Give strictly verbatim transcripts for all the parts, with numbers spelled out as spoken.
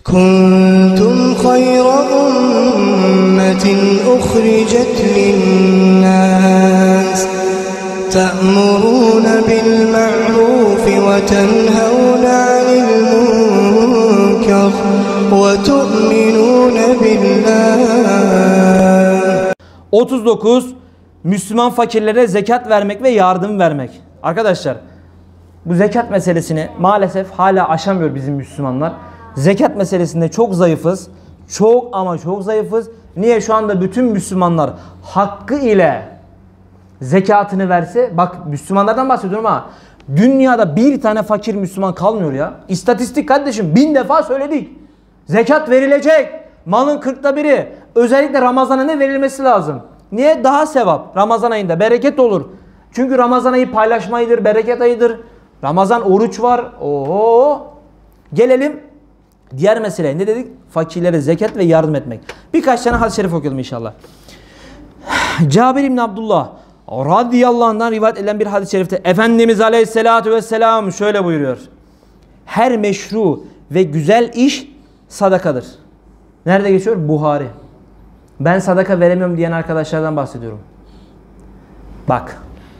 كنتم خير أمة أخرجت للناس تأمرون بالمعروف وتنهون عن المنكر وتؤمنون بالله. otuz dokuz. Müslüman fakirlere zekat vermek ve yardım vermek. Arkadaşlar, bu zekat meselesini maalesef hala aşamıyor bizim Müslümanlar. Zekat meselesinde çok zayıfız. Çok ama çok zayıfız. Niye? Şu anda bütün Müslümanlar hakkı ile zekatını verse, bak Müslümanlardan bahsediyorum ama dünyada bir tane fakir Müslüman kalmıyor ya. İstatistik kardeşim, bin defa söyledik. Zekat verilecek. Malın kırkta biri. Özellikle Ramazan'a ne verilmesi lazım? Niye? Daha sevap. Ramazan ayında bereket olur. Çünkü Ramazan ayı paylaşma ayıdır, bereket ayıdır. Ramazan oruç var. Oho. Gelelim diğer meseleye. Ne dedik? Fakirlere zekat ve yardım etmek. Birkaç tane hadis-i şerif okuyalım inşallah. Cabir İbni Abdullah radıyallahu anh'dan rivayet edilen bir hadis-i şerifte Efendimiz Aleyhisselatü Vesselam şöyle buyuruyor. Her meşru ve güzel iş sadakadır. Nerede geçiyor? Buhari. Ben sadaka veremiyorum diyen arkadaşlardan bahsediyorum. Bak.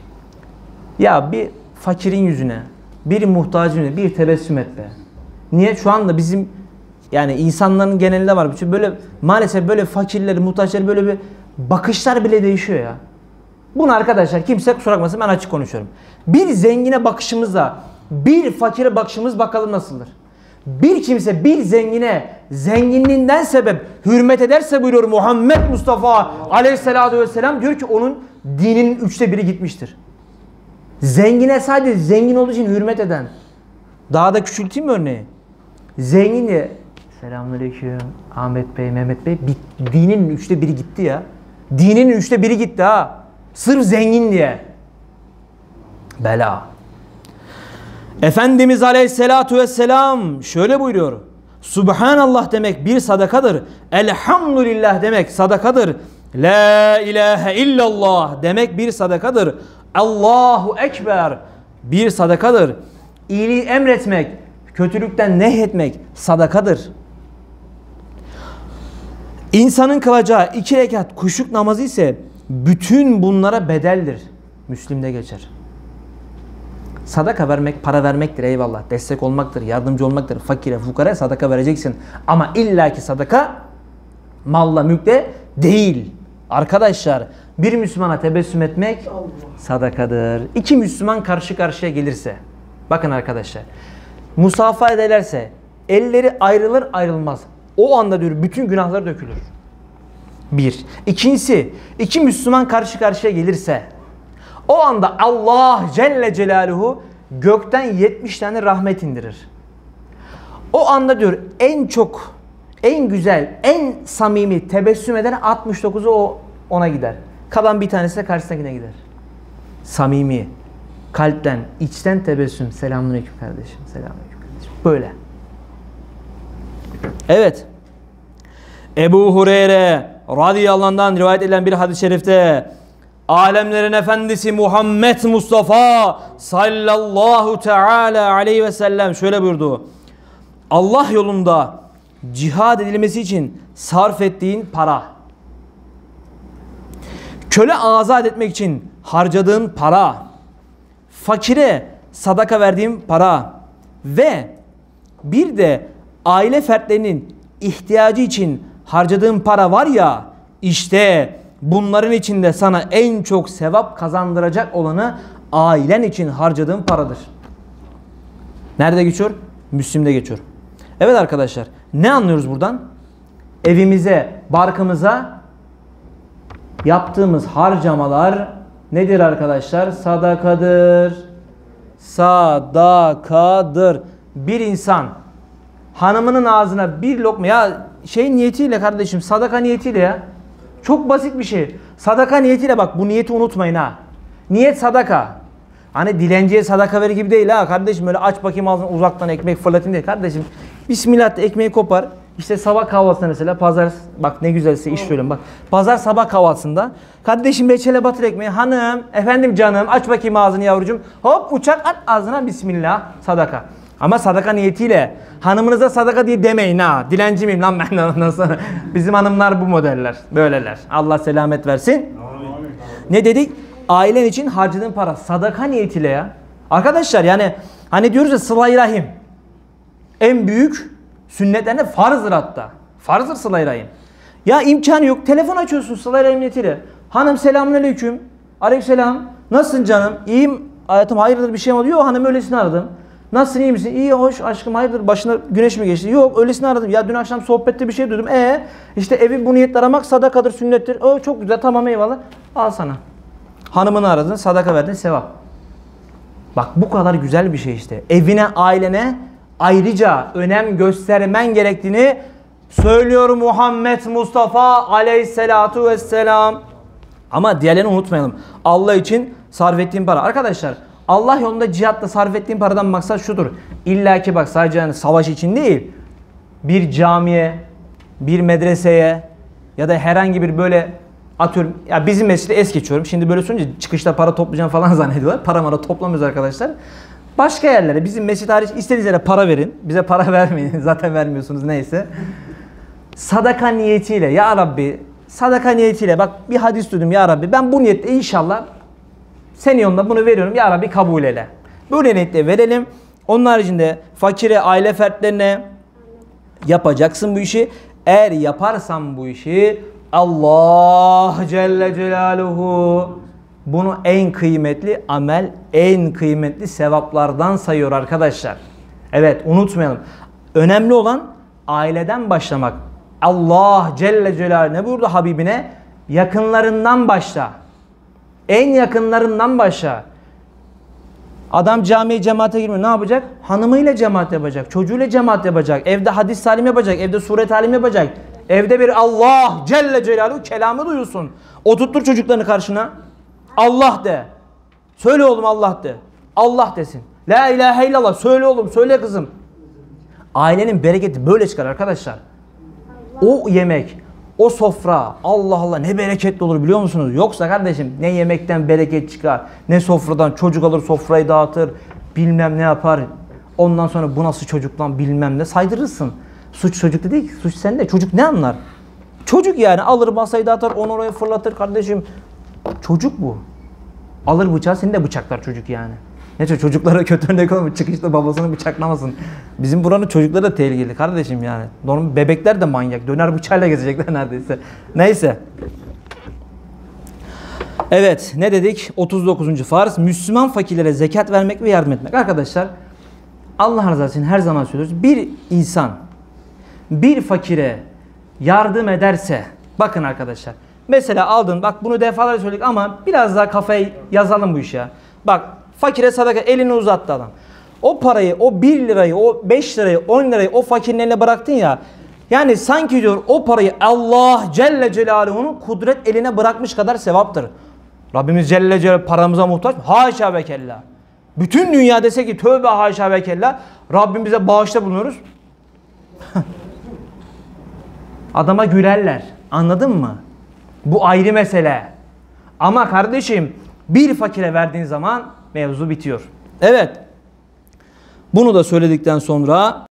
Ya bir fakirin yüzüne, bir muhtacın yüzüne bir tebessüm et be. Niye? Şu anda bizim yani insanların genelinde var. Böyle maalesef böyle fakirleri, muhtaçları böyle bir bakışlar bile değişiyor ya. Bunu arkadaşlar kimse kusura bakmasın, ben açık konuşuyorum. Bir zengine bakışımızla bir fakire bakışımız bakalım nasıldır? Bir kimse bir zengine zenginliğinden sebep hürmet ederse buyuruyor Muhammed Mustafa Aleyhisselatü Vesselam, diyor ki onun dininin üçte biri gitmiştir. Zengine sadece zengin olduğu için hürmet eden. Daha da küçülteyim mi örneği? Zengin diye selamünaleyküm Ahmet Bey, Mehmet Bey, dinin üçte biri gitti ya. Dinin üçte biri gitti ha. Sırf zengin diye. Bela. Efendimiz Aleyhisselatü Vesselam şöyle buyuruyor. Subhanallah demek bir sadakadır. Elhamdülillah demek sadakadır. La ilahe illallah demek bir sadakadır. Allahu Ekber bir sadakadır. İyiliği emretmek, kötülükten nehyetmek sadakadır. İnsanın kılacağı iki rekat kuşluk namazı ise bütün bunlara bedeldir. Müslim'de geçer. Sadaka vermek, para vermektir, eyvallah. Destek olmaktır, yardımcı olmaktır. Fakire, fukara sadaka vereceksin. Ama illaki sadaka malla, mülkle değil. Arkadaşlar, bir Müslümana tebessüm etmek sadakadır. İki Müslüman karşı karşıya gelirse, bakın arkadaşlar, musafaha ederlerse, elleri ayrılır ayrılmaz. O anda diyor bütün günahlar dökülür. Bir. İkincisi, iki Müslüman karşı karşıya gelirse, o anda Allah Celle Celaluhu gökten yetmiş tane rahmet indirir. O anda diyor en çok, en güzel, en samimi tebessüm eden altmış dokuzu o ona gider. Kalan bir tanesi de karşısındakine gider. Samimi, kalpten, içten tebessüm. Selamünaleyküm kardeşim, selamünaleyküm kardeşim. Böyle. Evet. Ebu Hureyre radıyallahu anh'dan rivayet edilen bir hadis-i şerifte alemlerin efendisi Muhammed Mustafa sallallahu teala aleyhi ve sellem şöyle buyurdu. Allah yolunda cihad edilmesi için sarf ettiğin para, köle azat etmek için harcadığın para, fakire sadaka verdiğin para ve bir de aile fertlerinin ihtiyacı için harcadığın para var ya, işte bunların içinde sana en çok sevap kazandıracak olanı ailen için harcadığın paradır. Nerede geçiyor? Müslim'de geçiyor. Evet arkadaşlar, ne anlıyoruz buradan? Evimize, barkımıza yaptığımız harcamalar nedir arkadaşlar? Sadakadır. Sadakadır. Bir insan hanımının ağzına bir lokma, ya şey niyetiyle kardeşim, sadaka niyetiyle ya. Çok basit bir şey. Sadaka niyetiyle, bak bu niyeti unutmayın ha. Niyet sadaka. Hani dilenciye sadaka verir gibi değil ha kardeşim, öyle aç bakayım ağzına uzaktan ekmek fırlatayım değil kardeşim. Bismillah de ekmeği kopar. İşte sabah kahvaltısında mesela pazar, bak ne güzelse iş söyleyeyim bak. Pazar sabah kahvaltısında kardeşim reçele batır ekmeği, hanım efendim canım aç bakayım ağzını yavrucuğum. Hop uçak at ağzına, bismillah sadaka. Ama sadaka niyetiyle. Hanımınıza sadaka diye demeyin ha. Dilenci miyim lan ben ondan sonra. Bizim hanımlar bu modeller. Böyleler. Allah selamet versin. Amin. Ne dedik? Ailen için harcadığın para. Sadaka niyetiyle ya. Arkadaşlar yani hani diyoruz ya sıla-i rahim. En büyük sünnetlerine farzdır hatta. Farzdır sıla-i rahim. Ya imkanı yok. Telefon açıyorsun sıla-i rahim niyetiyle. Hanım selamünaleyküm. Aleykümselam. Nasılsın canım? İyiyim hayatım, hayırdır bir şey mi oldu? Yok hanım öylesini aradım. Nasılsın, iyi misin? İyi, hoş aşkım, hayırdır başına güneş mi geçti? Yok öylesini aradım. Ya dün akşam sohbette bir şey duydum. E işte evi bu niyetle aramak sadakadır, sünnettir. O çok güzel, tamam eyvallah. Al sana. Hanımını aradın, sadaka verdin, sevap. Bak bu kadar güzel bir şey işte. Evine, ailene ayrıca önem göstermen gerektiğini söylüyor Muhammed Mustafa aleyhissalatu vesselam. Ama diğerlerini unutmayalım. Allah için sarf ettiğin para. Arkadaşlar Allah yolunda cihatta sarf ettiğin paradan maksat şudur. İlla ki bak sadece yani savaş için değil. Bir camiye, bir medreseye ya da herhangi bir böyle atıyorum. Ya bizim mescidi es geçiyorum. Şimdi böyle söyleyince çıkışta para toplayacağım falan zannediyorlar. Para mara toplamıyoruz arkadaşlar. Başka yerlere, bizim mescid hariç istediğiniz yere para verin. Bize para vermeyin. Zaten vermiyorsunuz neyse. Sadaka niyetiyle ya Rabbi, sadaka niyetiyle bak bir hadis duydum ya Rabbi. Ben bu niyetle inşallah senin yolunda bunu veriyorum ya Rabbi, kabul eyle. Böyle niyetle verelim. Onun haricinde fakire, aile fertlerine yapacaksın bu işi. Eğer yaparsan bu işi Allah Celle Celaluhu bunu en kıymetli amel, en kıymetli sevaplardan sayıyor arkadaşlar. Evet, unutmayalım. Önemli olan aileden başlamak. Allah Celle Celaluhu ne buyurdu Habibine? Yakınlarından başla. En yakınlarından başla. Adam camiye, cemaate girmiyor. Ne yapacak? Hanımıyla cemaat yapacak. Çocuğuyla cemaat yapacak. Evde hadis talim yapacak. Evde sure talim yapacak. Evde bir Allah Celle Celaluhu kelamı duyuyorsun. Oturttur çocuklarını karşına. Allah de. Söyle oğlum Allah de. Allah desin. La ilahe illallah. Söyle oğlum, söyle kızım. Ailenin bereketi böyle çıkar arkadaşlar. O yemek, o sofra, Allah Allah ne bereketli olur biliyor musunuz? Yoksa kardeşim ne yemekten bereket çıkar, ne sofradan, çocuk alır sofrayı dağıtır, bilmem ne yapar. Ondan sonra bu nasıl çocuk lan bilmem ne saydırırsın. Suç çocukta değil ki, suç sende. Çocuk ne anlar? Çocuk yani alır masayı dağıtır, onu oraya fırlatır kardeşim. Çocuk bu. Alır bıçağı, seni de bıçaklar çocuk yani. Neyse çocuklara kötü örnek olmuyor. Çıkışta babasını bıçaklamasın. Bizim buranın çocukları da tehlikeli kardeşim yani. Normal bebekler de manyak. Döner bıçağıyla gezecekler neredeyse. Neyse. Evet ne dedik? otuz dokuzuncu farz. Müslüman fakirlere zekat vermek ve yardım etmek. Arkadaşlar Allah rızası için her zaman söylüyoruz. Bir insan bir fakire yardım ederse, bakın arkadaşlar. Mesela aldın, bak bunu defalarca söyledik ama biraz daha kafayı yazalım bu işe. Bak fakire sadaka, elini uzattı adam. O parayı, o bir lirayı, o beş lirayı, on lirayı o fakirin eline bıraktın ya. Yani sanki diyor o parayı Allah Celle Celaluhu'nun kudret eline bırakmış kadar sevaptır. Rabbimiz Celle Celaluhu paramıza muhtaç mı? Haşa ve kella. Bütün dünya dese ki tövbe haşa ve kella, Rabbim bize bağışta bulunuyoruz. Adama gülerler. Anladın mı? Bu ayrı mesele. Ama kardeşim bir fakire verdiğin zaman mevzu bitiyor. Evet. Bunu da söyledikten sonra